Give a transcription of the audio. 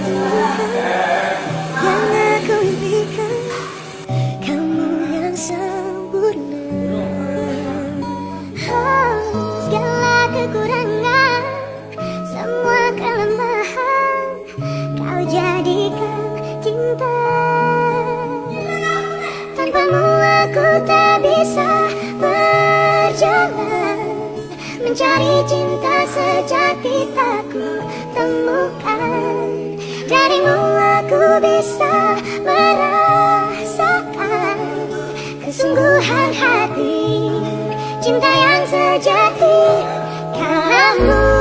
yang aku impikan, kamu yang sempurna. Oh, segala kekurangan, semua kelemahan, kau jadikan cinta. Tanpamu aku tak bisa berjalan, mencari cinta sejati aku temukan. Darimu aku bisa merasakan kesungguhan hati, cinta yang sejati. Kamu